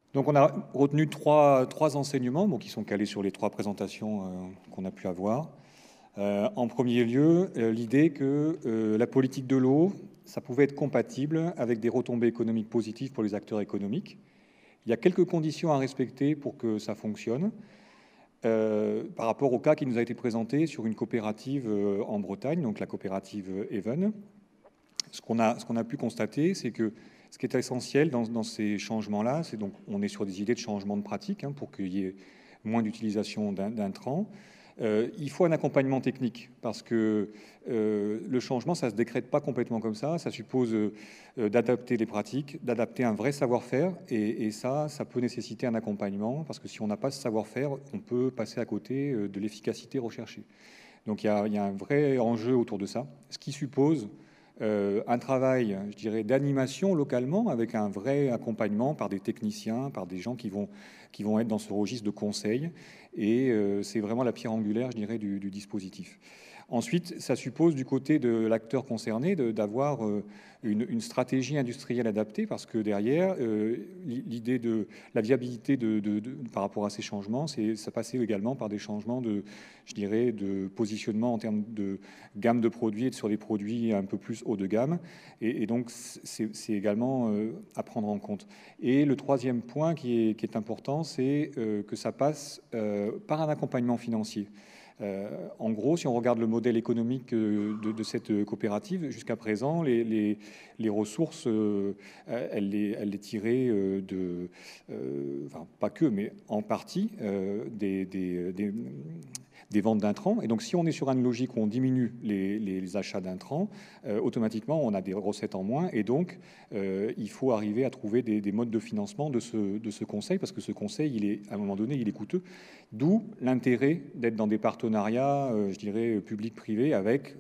Donc on a retenu trois enseignements bon, qui sont calés sur les trois présentations qu'on a pu avoir. En premier lieu, l'idée que la politique de l'eau, ça pouvait être compatible avec des retombées économiques positives pour les acteurs économiques. Il y a quelques conditions à respecter pour que ça fonctionne. Par rapport au cas qui nous a été présenté sur une coopérative en Bretagne, donc la coopérative Even. Ce qu'on a pu constater, c'est que ce qui est essentiel dans ces changements-là, c'est donc on est sur des idées de changement de pratique pour qu'il y ait moins d'utilisation d'intrants. Il faut un accompagnement technique parce que le changement, ça ne se décrète pas complètement comme ça. Ça suppose d'adapter les pratiques, d'adapter un vrai savoir-faire. Et ça peut nécessiter un accompagnement parce que si on n'a pas ce savoir-faire, on peut passer à côté de l'efficacité recherchée. Donc il y a un vrai enjeu autour de ça, ce qui suppose un travail, je dirais, d'animation localement avec un vrai accompagnement par des techniciens, par des gens qui vont être dans ce registre de conseil. Et c'est vraiment la pierre angulaire, je dirais, du dispositif. Ensuite, ça suppose du côté de l'acteur concerné d'avoir une stratégie industrielle adaptée parce que derrière, l'idée de la viabilité par rapport à ces changements, ça passait également par des changements je dirais, de positionnement en termes de gamme de produits et sur des produits un peu plus haut de gamme. Et donc, c'est également à prendre en compte. Et le troisième point qui est important, c'est que ça passe par un accompagnement financier. En gros, si on regarde le modèle économique de cette coopérative, jusqu'à présent, les ressources, elle les tirait enfin, pas que, mais en partie, des ventes d'intrants. Et donc, si on est sur une logique où on diminue les achats d'intrants, automatiquement, on a des recettes en moins. Et donc, il faut arriver à trouver des modes de financement de ce conseil, parce que ce conseil, à un moment donné, il est coûteux. D'où l'intérêt d'être dans des partenariats, je dirais, public-privé avec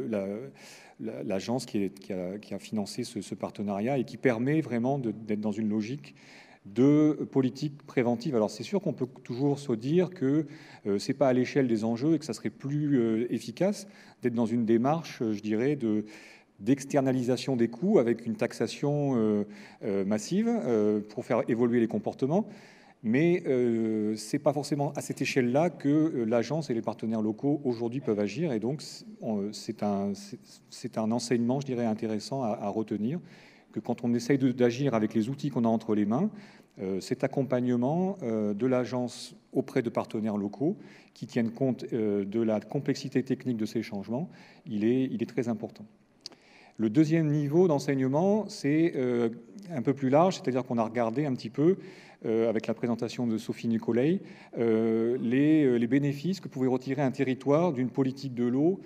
l'agence qui a financé ce partenariat et qui permet vraiment d'être dans une logique de politique préventive. Alors c'est sûr qu'on peut toujours se dire que c'est pas à l'échelle des enjeux et que ça serait plus efficace d'être dans une démarche, je dirais, d'externalisation des coûts avec une taxation massive pour faire évoluer les comportements. Mais c'est pas forcément à cette échelle-là que l'agence et les partenaires locaux aujourd'hui peuvent agir. Et donc c'est un enseignement, je dirais, intéressant à retenir, que quand on essaye d'agir avec les outils qu'on a entre les mains, cet accompagnement de l'agence auprès de partenaires locaux qui tiennent compte de la complexité technique de ces changements, il est très important. Le deuxième niveau d'enseignement, c'est un peu plus large, c'est-à-dire qu'on a regardé un petit peu, avec la présentation de Sophie Nicolai, les bénéfices que pouvait retirer un territoire d'une politique de l'eau,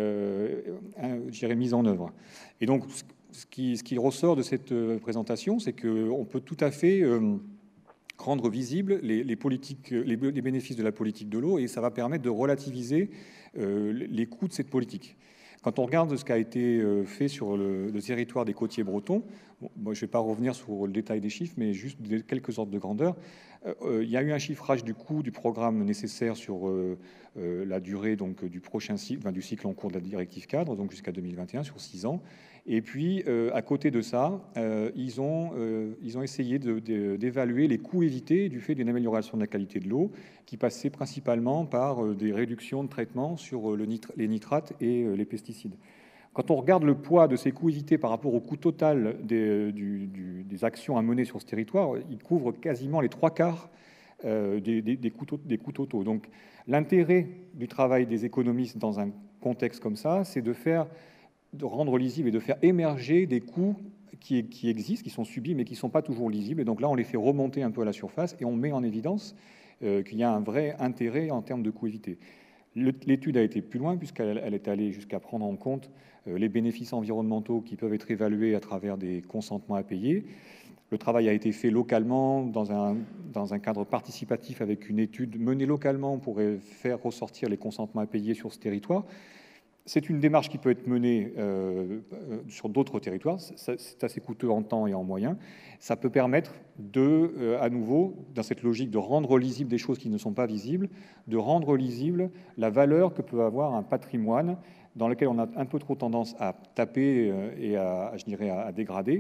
je dirais, mise en œuvre. Et donc, ce qui ressort de cette présentation, c'est qu'on peut tout à fait rendre visibles les bénéfices de la politique de l'eau, et ça va permettre de relativiser les coûts de cette politique. Quand on regarde ce qui a été fait sur le territoire des côtiers bretons, bon, moi je ne vais pas revenir sur le détail des chiffres, mais juste quelques ordres de grandeur. Il y a eu un chiffrage du coût du programme nécessaire sur la durée donc, du prochain cycle, enfin, du cycle en cours de la directive cadre, donc jusqu'à 2021, sur 6 ans. Et puis, à côté de ça, ils ont essayé d'évaluer les coûts évités du fait d'une amélioration de la qualité de l'eau, qui passait principalement par des réductions de traitement sur les nitrates et les pesticides. Quand on regarde le poids de ces coûts évités par rapport au coût total des actions à mener sur ce territoire, il couvre quasiment les 3/4 des coûts totaux. Donc, l'intérêt du travail des économistes dans un contexte comme ça, c'est de rendre lisible et de faire émerger des coûts qui existent, qui sont subis, mais qui ne sont pas toujours lisibles. Et donc là, on les fait remonter un peu à la surface et on met en évidence qu'il y a un vrai intérêt en termes de coûts évités. L'étude a été plus loin puisqu'elle est allée jusqu'à prendre en compte les bénéfices environnementaux qui peuvent être évalués à travers des consentements à payer. Le travail a été fait localement dans un cadre participatif avec une étude menée localement pour faire ressortir les consentements à payer sur ce territoire. C'est une démarche qui peut être menée sur d'autres territoires. C'est assez coûteux en temps et en moyens. Ça peut permettre à nouveau, dans cette logique de rendre lisible des choses qui ne sont pas visibles, de rendre lisible la valeur que peut avoir un patrimoine dans lequel on a un peu trop tendance à taper et je dirais, à dégrader.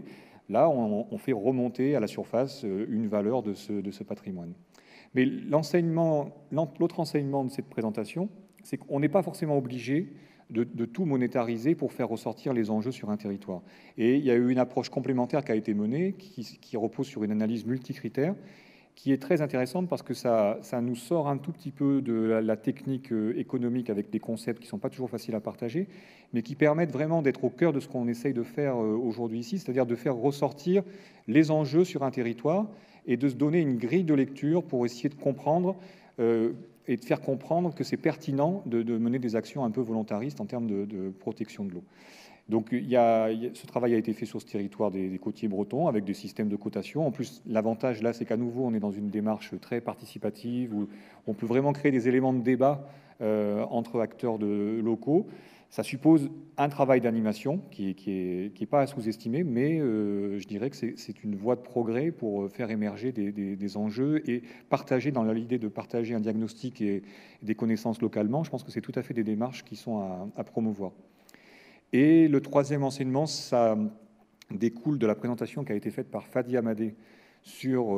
Là, on fait remonter à la surface une valeur de ce patrimoine. Mais l'autre enseignement de cette présentation, c'est qu'on n'est pas forcément obligé de tout monétariser pour faire ressortir les enjeux sur un territoire. Et il y a eu une approche complémentaire qui a été menée, qui repose sur une analyse multicritère, qui est très intéressante parce que ça nous sort un tout petit peu de la technique économique avec des concepts qui ne sont pas toujours faciles à partager, mais qui permettent vraiment d'être au cœur de ce qu'on essaye de faire aujourd'hui ici, c'est-à-dire de faire ressortir les enjeux sur un territoire et de se donner une grille de lecture pour essayer de comprendre et de faire comprendre que c'est pertinent de mener des actions un peu volontaristes en termes de protection de l'eau. Donc ce travail a été fait sur ce territoire des côtiers bretons avec des systèmes de cotation. En plus, l'avantage là, c'est qu'à nouveau, on est dans une démarche très participative où on peut vraiment créer des éléments de débat entre acteurs locaux. Ça suppose un travail d'animation qui est pas à sous-estimer, mais je dirais que c'est une voie de progrès pour faire émerger des enjeux et partager, dans l'idée de partager un diagnostic et des connaissances localement. Je pense que c'est tout à fait des démarches qui sont à promouvoir. Et le troisième enseignement, ça découle de la présentation qui a été faite par Fadi Amadé sur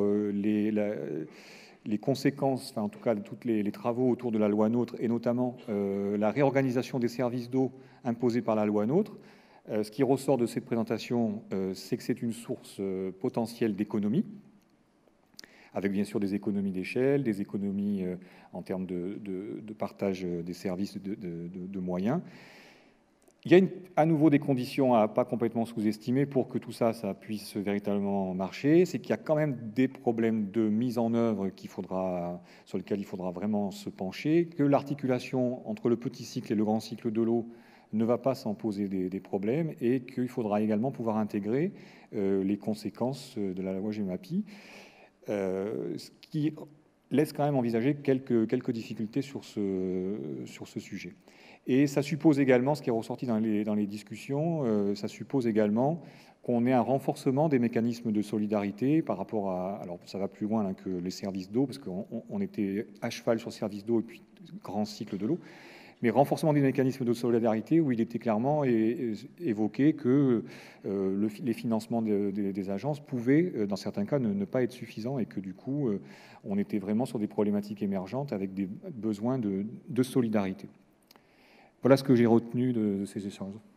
les conséquences, enfin en tout cas tous les travaux autour de la loi NOTRe et notamment la réorganisation des services d'eau imposée par la loi NOTRe. Ce qui ressort de cette présentation, c'est que c'est une source potentielle d'économie, avec bien sûr des économies d'échelle, des économies en termes de partage des services de moyens. Il y a à nouveau des conditions à pas complètement sous-estimer pour que tout ça puisse véritablement marcher. C'est qu'il y a quand même des problèmes de mise en œuvre sur lesquels il faudra vraiment se pencher, que l'articulation entre le petit cycle et le grand cycle de l'eau ne va pas s'en poser des problèmes et qu'il faudra également pouvoir intégrer les conséquences de la loi GEMAPI, ce qui laisse quand même envisager quelques difficultés sur ce sujet. Et ça suppose également, ce qui est ressorti dans les discussions, ça suppose également qu'on ait un renforcement des mécanismes de solidarité par rapport à... Alors ça va plus loin là, que les services d'eau, parce qu'on était à cheval sur services d'eau et puis grand cycle de l'eau, mais renforcement des mécanismes de solidarité où il était clairement évoqué que les financements des agences pouvaient, dans certains cas, ne pas être suffisants et que du coup, on était vraiment sur des problématiques émergentes avec des besoins de solidarité. Voilà ce que j'ai retenu de ces échanges.